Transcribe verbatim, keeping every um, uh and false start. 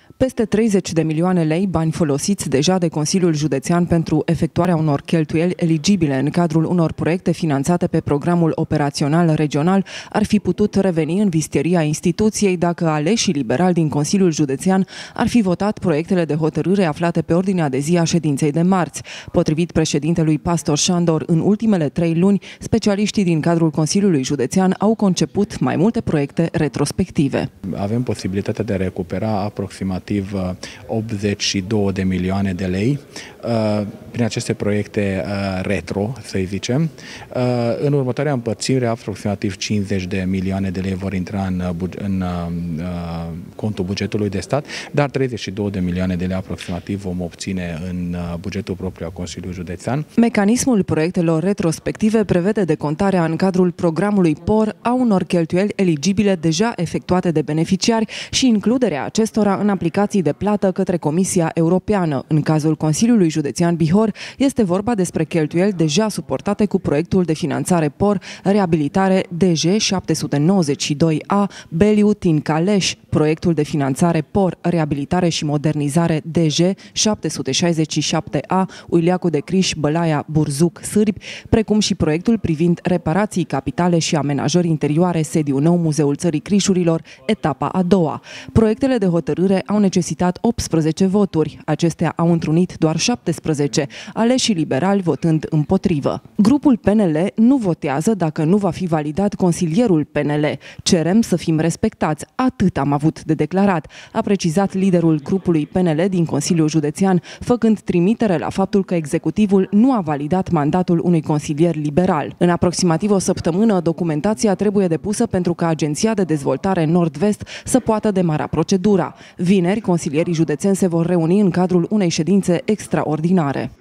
Peste treizeci de milioane lei, bani folosiți deja de Consiliul Județean pentru efectuarea unor cheltuieli eligibile în cadrul unor proiecte finanțate pe programul operațional regional, ar fi putut reveni în vistieria instituției dacă aleșii liberali din Consiliul Județean ar fi votat proiectele de hotărâre aflate pe ordinea de zi a ședinței de marți. Potrivit președintelui Pastor Șandor, în ultimele trei luni, specialiștii din cadrul Consiliului Județean au conceput mai multe proiecte retrospective. Avem posibilitatea de a recupera aproximativ optzeci și două de milioane de lei prin aceste proiecte retro, să zicem. În următoarea împărțire, aproximativ cincizeci de milioane de lei vor intra în, în contul bugetului de stat, dar treizeci și două de milioane de lei aproximativ vom obține în bugetul propriu al Consiliului Județean. Mecanismul proiectelor retrospective prevede decontarea în cadrul programului P O R a unor cheltuieli eligibile deja efectuate de beneficiari și includerea acestora în aplicații de plată către Comisia Europeană. În cazul Consiliului Județean Bihor este vorba despre cheltuieli deja suportate cu proiectul de finanțare P O R Reabilitare D J șapte sute nouăzeci și doi A Beliu Tincaleș, proiectul de finanțare P O R Reabilitare și Modernizare D J șapte sute șaizeci și șapte A Uiliacu de Criș Bălaia Burzuc Sârbi, precum și proiectul privind reparații capitale și amenajări interioare sediu nou Muzeul Țării Crișurilor, etapa a doua. Proiectele de hotărâre au necesitat optsprezece voturi. Acestea au întrunit doar șaptesprezece, aleșii liberali votând împotrivă. Grupul P N L nu votează dacă nu va fi validat consilierul P N L. Cerem să fim respectați, atât am avut de declarat, a precizat liderul grupului P N L din Consiliul Județean, făcând trimitere la faptul că executivul nu a validat mandatul unui consilier liberal. În aproximativ o săptămână, documentația trebuie depusă pentru ca Agenția de Dezvoltare Nord-Vest să poată demara procedura. Vineri, consilierii județeni se vor reuni în cadrul unei ședințe extraordinare.